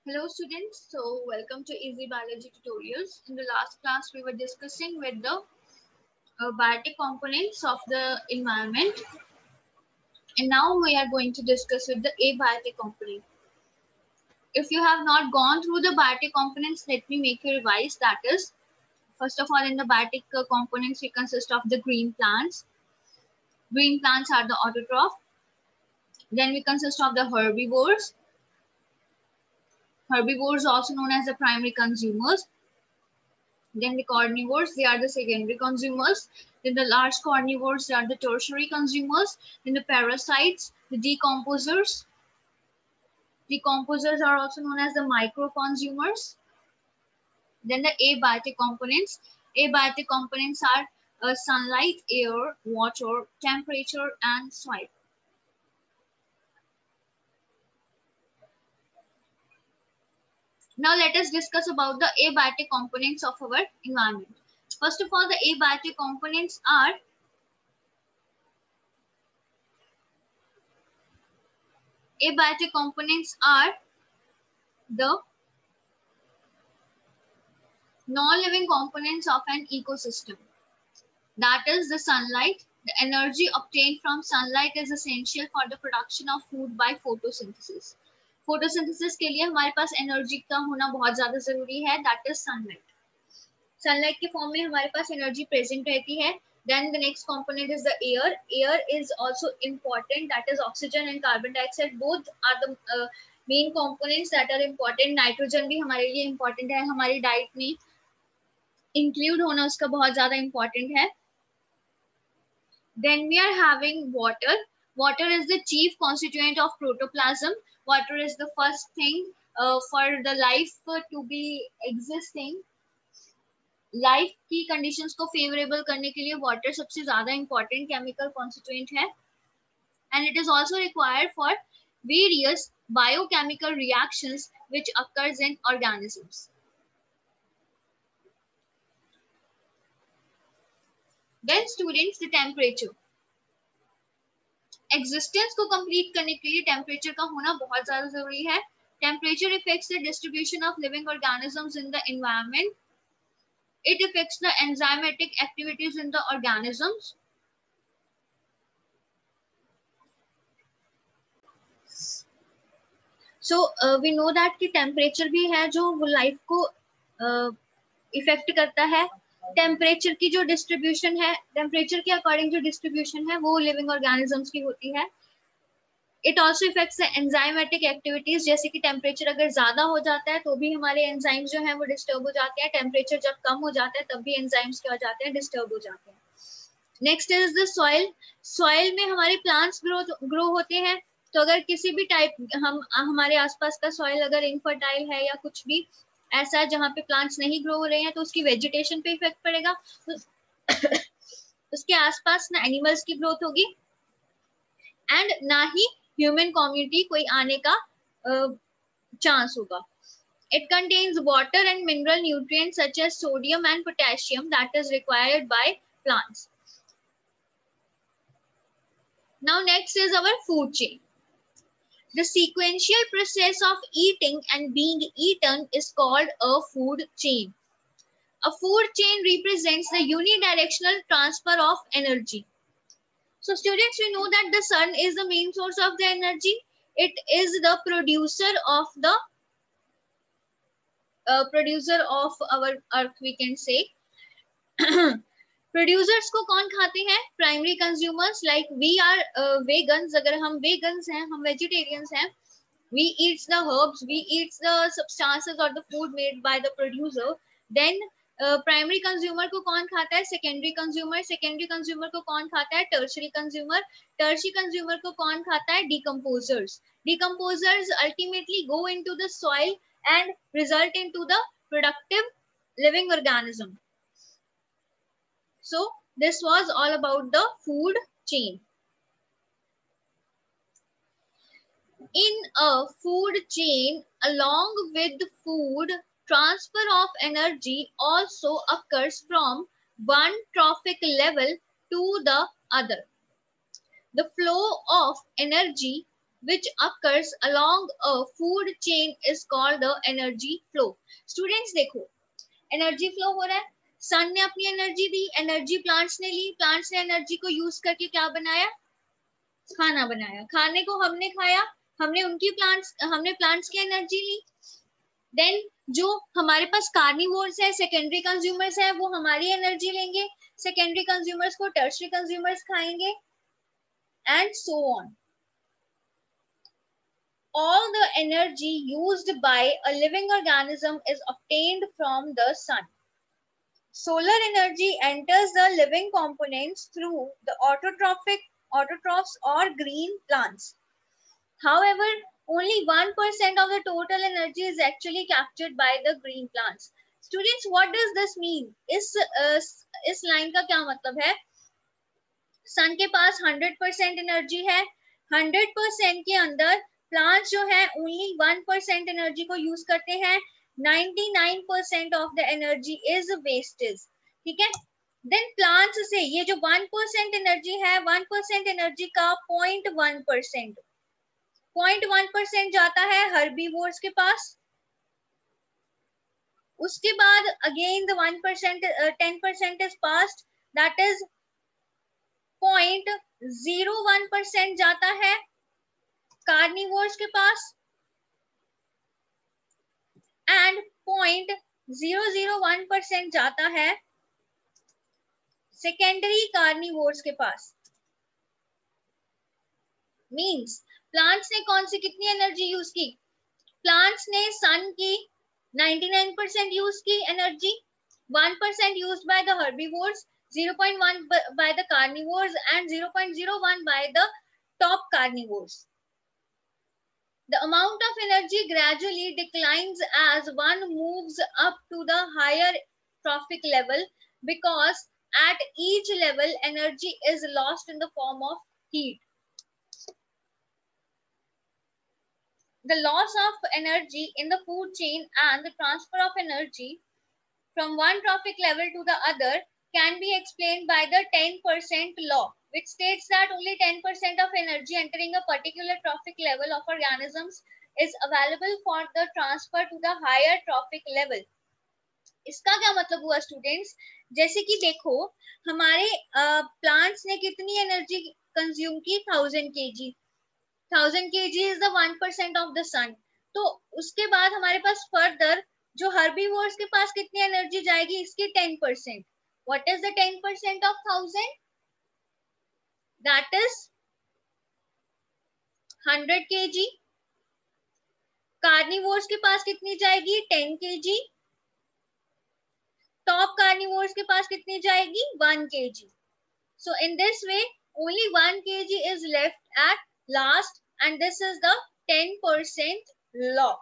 Hello students, so welcome to Easy Biology Tutorials. In the last class we were discussing with the biotic components of the environment, and now we are going to discuss with the abiotic component. If you have not gone through the biotic components, let me make you revise. That is, first of all, in the biotic components we consist of the green plants. Green plants are the autotroph. Then we consist of the herbivores. Herbivores also known as the primary consumers. Then the carnivores, they are the secondary consumers. Then the large carnivores, they are the tertiary consumers. Then the parasites, the decomposers. Decomposers are also known as the micro consumers. Then the abiotic components. Abiotic components are sunlight, air, water, temperature, and soil. Now let us discuss about the abiotic components of our environment. First of all, the abiotic components are the non-living components of an ecosystem. That is the sunlight. The energy obtained from sunlight is essential for the production of food by photosynthesis. Photosynthesis के लिए हमारे पास energy का होना बहुत ज़्यादा ज़रूरी है. That is sunlight. Sunlight के फॉर्म में हमारे पास एनर्जी प्रेजेंट रहती है. Then the next component is the air. Air is also important. That is oxygen and carbon dioxide. Both are the main components that are important. Nitrogen भी हमारे लिए important है. हमारी डाइट में इंक्लूड होना उसका बहुत ज़्यादा important है. Then we are having water. Water is the chief constituent of protoplasm. Water is the first thing for the life to be existing. Life की कंडीशंस को फेवरेबल करने के लिए वाटर सबसे ज्यादा इंपॉर्टेंट केमिकल कॉन्स्टिट्यूएंट है, and it is also required for various biochemical reactions which occurs in organisms. Then students, the temperature. Existence को complete करने के लिए टेम्परेचर का होना बहुत ज्यादा जरूरी है. Temperature affects the distribution of living organisms in the environment. It affects the enzymatic activities in the organisms. So we know that कि temperature भी है जो life को इफेक्ट करता है. टेम्परेचर की जो डिस्ट्रीब्यूशन है, टेम्परेचर के अकॉर्डिंग जो डिस्ट्रीब्यूशन है वो लिविंग ऑर्गेनिजम्स की होती है. It also affects the enzymatic activities. जैसे कि टेम्परेचर अगर ज्यादा हो जाता है तो भी हमारे एंजाइम्स जो है वो डिस्टर्ब हो जाते हैं. टेम्परेचर जब कम हो जाता है तब भी एंजाइम्स क्या हो जाते हैं, डिस्टर्ब हो जाते हैं. Next is the soil. Soil में हमारे प्लांट्स ग्रो होते हैं. तो अगर किसी भी टाइप हमारे आसपास का सॉइल अगर इनफर्टाइल है या कुछ भी ऐसा है जहाँ पे प्लांट्स नहीं ग्रो हो रहे हैं तो उसकी वेजिटेशन पे इफेक्ट पड़ेगा. तो उसके आसपास ना एनिमल्स की ग्रोथ होगी एंड ना ही ह्यूमन कम्युनिटी कोई आने का चांस होगा. It contains water and mineral nutrients such as sodium and potassium that is required by plants. Now next is our food chain. The sequential process of eating and being eaten is called a food chain. A food chain represents the unidirectional transfer of energy. So students, we know that the sun is the main source of the energy. It is the producer of our earth, we can say. Producers को कौन खाते हैं? Primary consumers. Like we are vegans. अगर हम vegans हैं, हम vegetarians हैं, we eats the herbs, we eats the substances और the food made by the producer. Then primary consumer को कौन खाता है? Secondary consumer. सेकेंडरी कंज्यूमर को कौन खाता है? Tertiary consumer. टर्शियरी कंज्यूमर को कौन खाता है? Decomposers. Decomposers ultimately go into the soil and result into the productive living organism. So this was all about the food chain. In a food chain, along with food, transfer of energy also occurs from one trophic level to the other. The flow of energy which occurs along a food chain is called the energy flow. Students देखो, energy flow हो रहा है, सन ने अपनी energy दी, energy plants ने ली, plants ने energy को यूज करके क्या बनाया, खाना बनाया, खाने को हमने खाया, हमने प्लांट्स की एनर्जी ली। देन जो हमारे पास कार्निवोर्स है, सेकेंडरी कंज्यूमर्स है, वो हमारी एनर्जी लेंगे, सेकेंडरी कंज्यूमर्स को टर्शरी कंज्यूमर्स खाएंगे, and so on. All the energy used by a living organism is obtained from the sun. Solar energy enters the living components through the autotrophs or green plants. However, only 1% of the total energy is actually captured by the green plants. Students, what does this mean? इस line का क्या मतलब है? सन के पास 100% energy है, 100% के अंदर plants जो है ओनली 1% एनर्जी को यूज करते हैं, 99% of the energy is wastage, ठीक है। देन प्लांट्स से ये जो 1% एनर्जी है, 1% एनर्जी का 0.1% जाता है हर्बीवोर्स के पास। उसके बाद again the 1% 10% is passed, that is 0.01% जाता है कार्निवोर्स के पास, एंड 0.001% जाता है सेकेंडरी कार्निवोर्स के पास। मींस प्लांट्स ने कौन सी कितनी एनर्जी यूज की? प्लांट्स ने सन की 99% यूज की energy, 1% used by the herbivores, 0.1 by the carnivores and 0.01 by the top carnivores. The amount of energy gradually declines as one moves up to the higher trophic level, because at each level energy is lost in the form of heat. The loss of energy in the food chain and the transfer of energy from one trophic level to the other can be explained by the 10% law, which states that only 10% of energy entering a particular trophic level of organisms is available for the transfer to the higher trophic level. इसका क्या मतलब हुआ students? जैसे कि देखो, हमारे plants ने कितनी एनर्जी कंज्यूम की? 1000 kg। 1000 kg is the 1% of the sun. तो उसके बाद हमारे पास फर्दर जो हर्बीवोर्स के पास कितनी एनर्जी जाएगी? इसकी 10%. What is the 10% of 1000? That is 100 kg. Carnivores के पास कितनी जाएगी? 10 kg. टॉप कार्निवोर्स के पास कितनी जाएगी? 1 kg. So in this way only 1 kg is left at last, and this is the 10% law.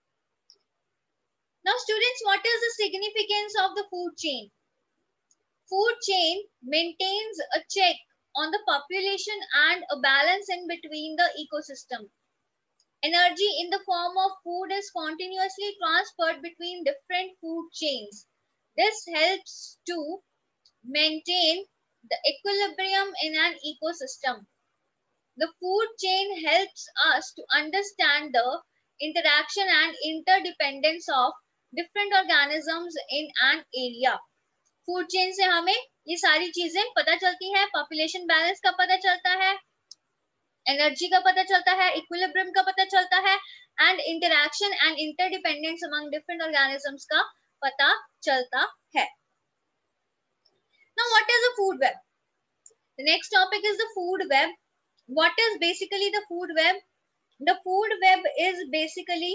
Now students, what is the significance of the food chain? Food chain maintains a check on the population and a balance in between the ecosystem. Energy in the form of food is continuously transferred between different food chains. This helps to maintain the equilibrium in an ecosystem. The food chain helps us to understand the interaction and interdependence of different organisms in an area. Food chain से हमें ये सारी चीजें पता चलती है, population balance का पता चलता है, एनर्जी का पता चलता है, इक्विलिब्रियम का पता चलता है, and interaction and interdependence among different organisms का पता चलता है। Now what is the food web? The next topic is the food web. What is basically the food web? The food web is basically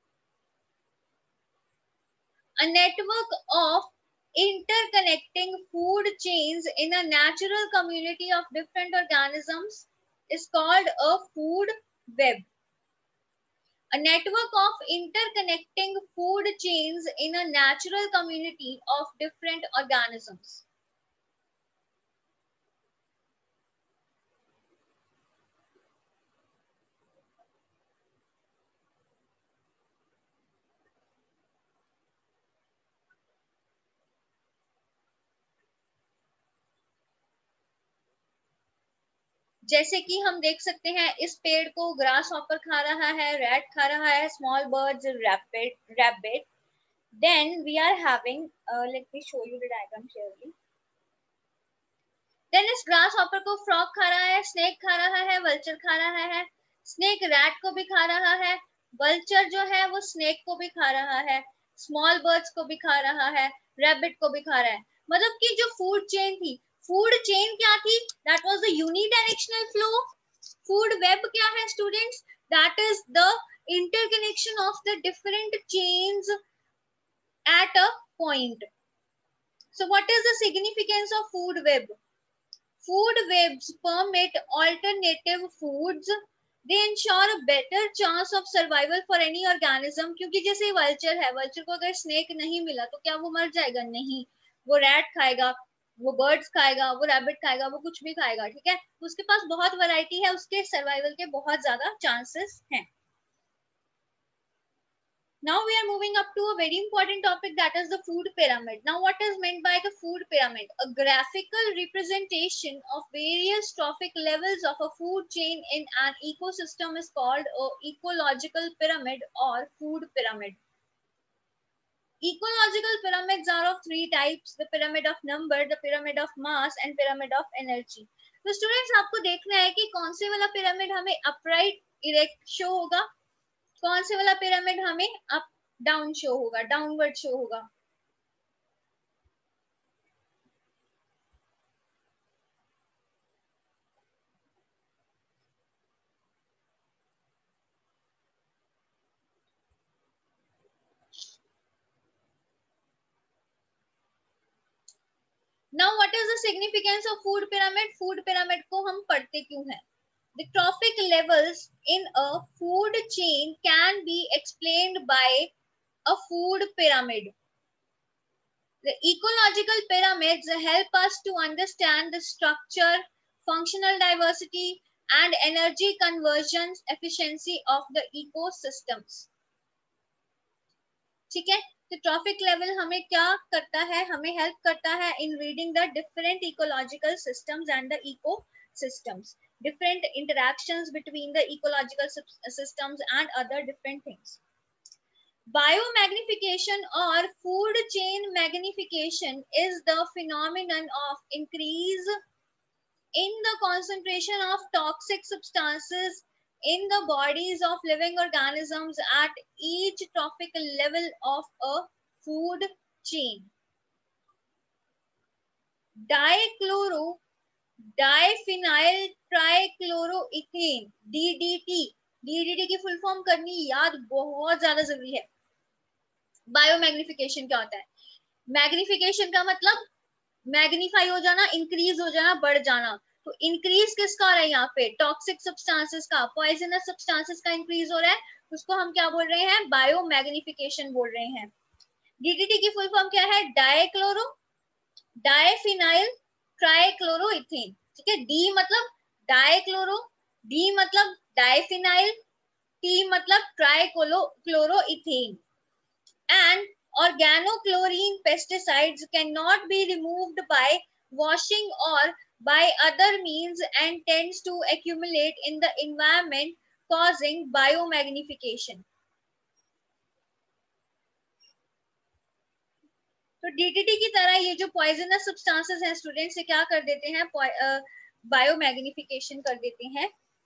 a network of interconnecting food chains in a natural community of different organisms is called a food web. A network of interconnecting food chains in a natural community of different organisms. जैसे कि हम देख सकते हैं इस पेड़ को grass hopper खा रहा है, रैट खा रहा है, small birds, rabbit. Then we are having, let me show you the diagram clearly. Then इस grasshopper को frog खा रहा है, snake खा रहा है, vulture खा रहा है, snake rat को भी खा रहा है, vulture जो है वो snake को भी खा रहा है, small birds को भी खा रहा है, rabbit को भी खा रहा है. मतलब कि जो food chain थी, food chain क्या थी? That was the unidirectional flow. Food web क्या है students? That is the interconnection of the different chains at a point. So what is the significance of food web? Food webs permit alternative foods. They ensure a better chance of survival for any organism. क्योंकि जैसे vulture है, vulture को अगर snake नहीं मिला तो क्या वो मर जाएगा? नहीं, वो rat खाएगा, वो birds खाएगा, वो rabbit खाएगा, वो कुछ भी खाएगा, ठीक है. उसके पास बहुत variety है, उसके survival के बहुत ज्यादा chances हैं. Now we are moving up to a very important topic, that is the food pyramid. Now what is meant by the food pyramid? A graphical representation of various trophic levels of a food chain in an ecosystem is called an ecological pyramid or food pyramid. Ecological pyramids are of three types: the pyramid of number, the pyramid of mass and pyramid of energy. तो students आपको देखना है कि कौन से वाला pyramid हमें upright erect show होगा, कौन से वाला पिरामिड हमें अप डाउन शो होगा, डाउनवर्ड शो होगा. Now what is the significance of food pyramid? Food pyramid को हम पढ़ते क्यों हैं? The trophic levels in a food chain can be explained by a food pyramid. The ecological pyramids help us to understand the structure, functional diversity, and energy conversion efficiency of the ecosystems. ठीक है, तो trophic level हमें क्या करता है? हमें help करता है in reading the different ecological systems and the ecosystems, different interactions between the ecological systems and other different things. Biomagnification or food chain magnification is the phenomenon of increase in the concentration of toxic substances in the bodies of living organisms at each trophic level of a food chain. Dichloro diphenyl trichloroethane DDT की full form करनी याद बहुत ज्यादा जरूरी है. Biomagnification क्या होता है? मैग्निफिकेशन का मतलब मैग्नीफाई हो जाना, इंक्रीज हो जाना, बढ़ जाना. तो इंक्रीज किसका हो रहा है यहाँ पे? टॉक्सिक सब्सटेंसेस का, पॉइजनस सब्सटेंसेस का इंक्रीज हो रहा है, उसको हम क्या बोल रहे हैं? बायोमैग्निफिकेशन बोल रहे हैं. डीडीटी की फुल फॉर्म क्या है? Diphenyl trichloroethane. ठीक है, डी मतलब डाइक्लोरो, डी मतलब डाइफिनाइल, टी मतलब trichloroethane. And organochlorine pesticides cannot be removed by washing or by other means and tends to accumulate in the environment causing biomagnification. तो DDT की तरह ये जो पॉइजनस सब्सटेंसेस हैं स्टूडेंट से क्या कर देते हैं? बायोमैग्निफिकेशन कर देते हैं.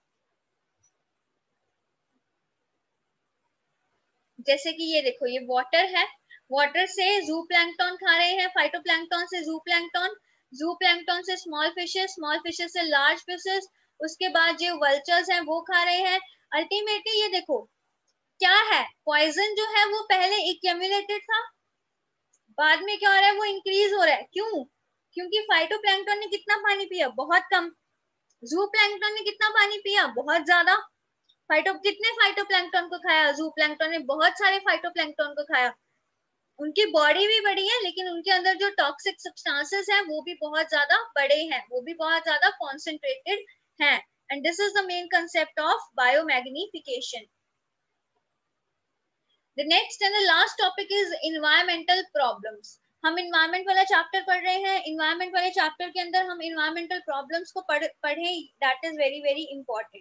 जैसे कि ये देखो, ये वाटर है, वाटर से जू प्लैंकटन खा रहे हैं, फाइटोप्लैंकटन से जू प्लैंकटन से स्मॉल फिशेस से लार्ज फिशेस, उसके बाद जो वल्चर्स हैं वो खा रहे हैं. अल्टीमेटली ये देखो क्या है, पॉइजन जो है वो पहले एक्यूमुलेटेड था, बाद में क्या हो रहा है? वो इंक्रीज हो रहा है. क्यों? क्योंकि फाइटोप्लैंकटन ने कितना पानी पिया? बहुत कम. जू प्लैंकटन ने कितना पानी पिया? बहुत ज्यादा. कितने फाइटोप्लैंकटन को खाया? जू प्लैंकटन ने बहुत सारे फाइटोप्लैंकटन को खाया. उनकी बॉडी भी बड़ी है, लेकिन उनके अंदर जो टॉक्सिक सब्सटेंसेस हैं वो भी बहुत ज्यादा बड़े हैं, वो भी बहुत ज्यादा कॉन्सेंट्रेटेड हैं. And this is the main concept of biomagnification. The next and the last topic is environmental problems. हम इन्वायरमेंट वाला चैप्टर पढ़ रहे हैं, इन्वायरमेंट वाले चैप्टर के अंदर हम इन्वायरमेंटल प्रॉब्लम्स को पढ़ें, that is very very important.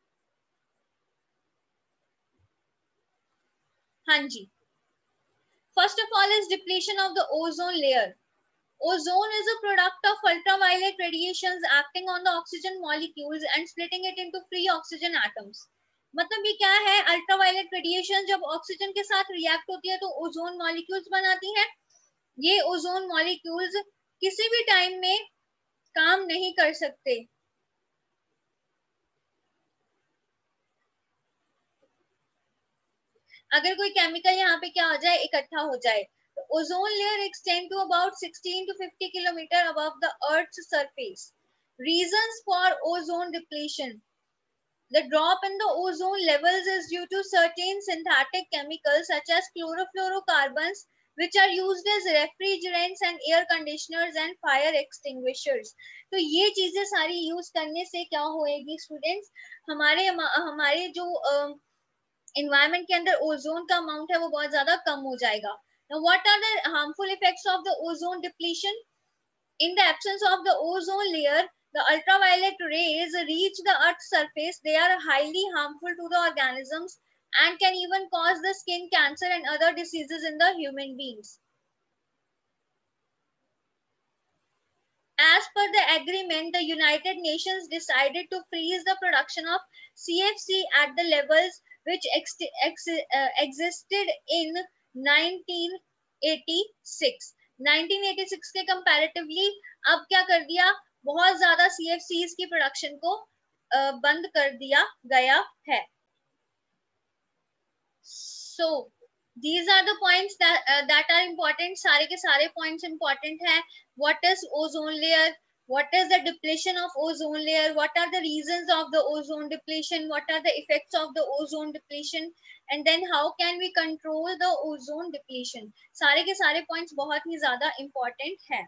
हाँ जी, first of all is depletion of the ozone layer. Ozone is a product of ultraviolet radiations acting on the oxygen molecules and splitting it into free oxygen atoms. मतलब ये क्या है, ultraviolet radiation जब oxygen के साथ react होती है तो ओजोन मॉलिक्यूल्स बनाती है। ये ओजोन मॉलिक्यूल्स किसी भी टाइम में काम नहीं कर सकते। अगर कोई केमिकल यहाँ पे क्या हो जाए, इकट्ठा हो जाए। Ozone layer extend to about 16 to 50 kilometer above the Earth's surface. Reasons for ozone depletion. The drop in the ozone levels is due to certain synthetic chemicals such as chlorofluorocarbons, which are used as refrigerants and air conditioners and fire extinguishers. तो ये चीजें सारी use करने से क्या होएगी students, हमारे जो एनवायरनमेंट के अंदर ओजोन का अमाउंट है वो बहुत ज्यादा कम हो जाएगा। Now, what are the harmful effects of the ozone depletion? In the absence of the ozone layer, the ultraviolet rays reach the Earth's surface. They are highly harmful to the organisms and can even cause the skin cancer and other diseases in the human beings. As per the agreement, the United Nations decided to freeze the production of CFC at the levels which existed in 1986. 1986 के comparatively अब क्या कर दिया, बहुत ज्यादा CFCs की production को बंद कर दिया गया है। So these are the points that are important. सारे के सारे points important है। What is ozone layer? What is the depletion of ozone layer? What are the reasons of the ozone depletion? What are the effects of the ozone depletion? And then how can we control the ozone depletion? सारे के सारे points बहुत ही ज़्यादा important है।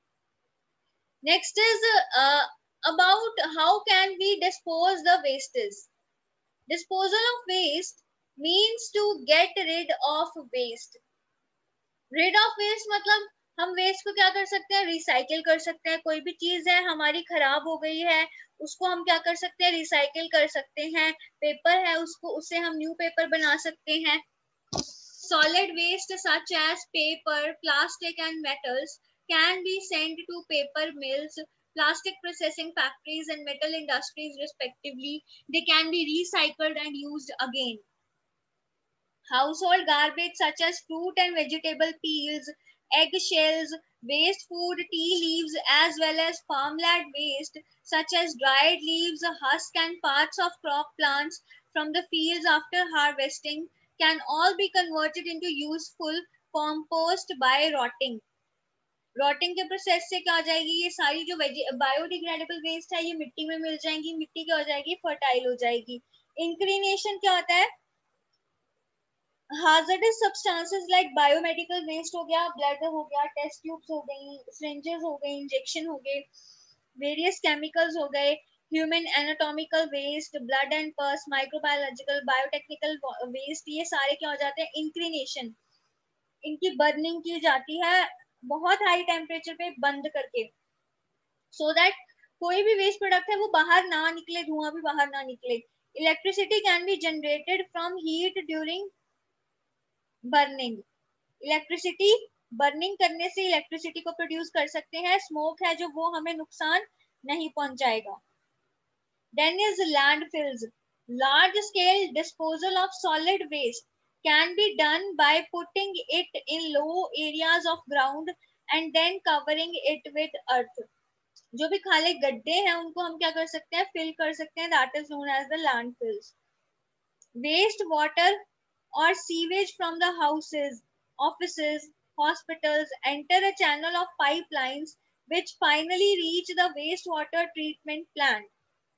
Next is about how can we dispose the wastes. Disposal of waste means to get rid of waste. Rid of waste मतलब हम waste को क्या कर सकते हैं, रिसाइकिल कर सकते हैं। कोई भी चीज है हमारी खराब हो गई है, उसको हम क्या कर सकते हैं, रिसाइकिल कर सकते हैं। पेपर है, उससे हम न्यू पेपर बना सकते हैं। Solid waste such as paper, plastic and metals can be sent to paper mills, plastic processing factories and metal industries respectively. They can be recycled and used again. Household garbage such as fruit and vegetable peels, egg shells, waste food, tea leaves, as well as farmland waste such as dried leaves, husk and parts of crop plants from the fields after harvesting can all be converted into useful compost by rotting. Rotting के process से क्या हो जाएगी, ये सारी जो biodegradable waste है ये मिट्टी में मिल जाएंगी, मिट्टी क्या हो जाएगी, फर्टाइल हो जाएगी। इंक्रीनेशन क्या होता है, hazardous substances like biomedical waste हो गया, ब्लड हो गया, टेस्ट ट्यूब्स हो गई, syringes हो गए, इंजेक्शन हो गए, various chemicals हो गए, human anatomical waste, blood and pus, microbiological, biotechnical waste, ये सारे क्या हो जाते हैं, इंक्रीनेशन। इनकी बर्निंग की जाती है बहुत हाई टेम्परेचर पे बंद करके, सो दैट कोई भी वेस्ट प्रोडक्ट है वो बाहर ना निकले, धुआं भी बाहर ना निकले। Electricity can be generated from heat during burning. Electricity burning करने से इलेक्ट्रिसिटी को प्रोड्यूस कर सकते हैं। स्मोक है जो वो हमें नुकसान नहीं पहुंचाएगा। Then is landfills. Large scale disposal of solid waste can be done by putting it in low areas of ground and then covering it with earth. जो भी खाली गड्ढे हैं उनको हम क्या कर सकते हैं, फिल कर सकते हैं, that is known as the landfills. Waste water or sewage from the houses, offices, hospitals enter a channel of pipelines which finally reach the wastewater treatment plant.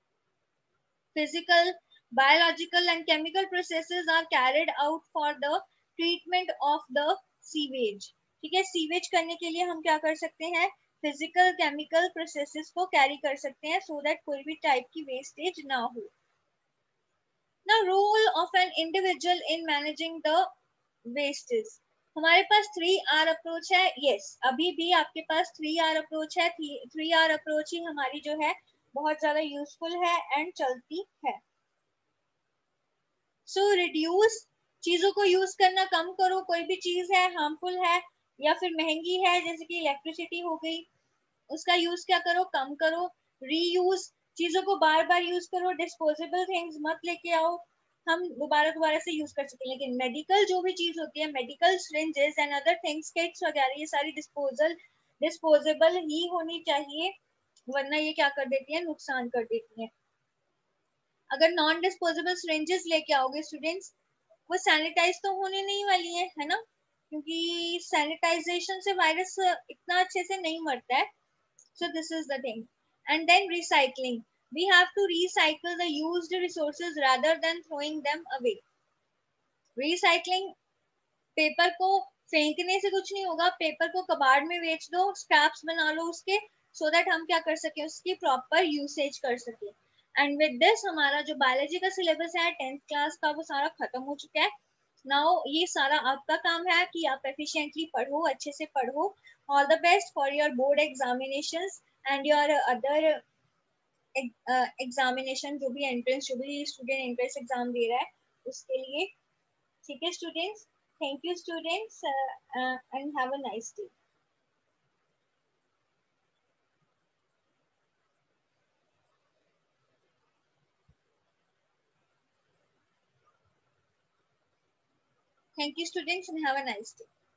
Physical, biological and chemical processes are carried out for the treatment of the sewage. ठीक है, sewage करने के लिए हम क्या कर सकते हैं, फिजिकल केमिकल प्रोसेसेस को कैरी कर सकते हैं, सो दैट कोई भी टाइप की वेस्टेज ना हो। Now, role of an individual in managing the wastes. हमारे पास 3R अप्रोच है। यस, अभी भी आपके पास 3R अप्रोच है। 3R अप्रोच ही हमारी जो है बहुत ज्यादा यूजफुल है एंड चलती है। सो रिड्यूस, चीजों को यूज करना कम करो। कोई भी चीज है हार्मफुल है या फिर महंगी है, जैसे कि इलेक्ट्रिसिटी हो गई, उसका यूज क्या करो, कम करो। रीयूज, चीजों को बार बार यूज करो। डिस्पोजेबल थिंग्स मत लेके आओ, हम दोबारा दोबारा से यूज कर सकें। लेकिन मेडिकल जो भी चीज होती है, medical syringes and other things, kits वगैरह, ये सारी डिस्पोजेबल ही होनी चाहिए, वरना ये क्या कर देती है, नुकसान कर देती है। अगर नॉन डिस्पोजेबल सिरिंजेस लेके आओगे स्टूडेंट्स, वो सैनिटाइज तो होने नहीं वाली है ना, क्योंकि सैनिटाइजेशन से वायरस इतना अच्छे से नहीं मरता है। So this is the thing. And then recycling. We have to recycle the used resources rather than throwing them away. Recycling, paper को फेंकने से कुछ नहीं होगा, पेपर को कबाड़ में बेच दो, स्क्रैप्स बना लो उसके, सो दैट हम क्या कर सके, उसकी प्रॉपर यूसेज कर सके। एंड विद दिस हमारा जो बायोलॉजी का सिलेबस है 10th क्लास का, वो सारा खत्म हो चुका है। नाउ ये सारा आपका काम है कि आप एफिशिएंटली पढ़ो, अच्छे से पढ़ो। All the best for your board examinations and your other examination, जो भी एंट्रेंस, जो भी स्टूडेंट एंट्रेंस एग्जाम दे रहा है उसके लिए। ठीक है students, thank you students and have a nice day. Thank you students and have a nice day.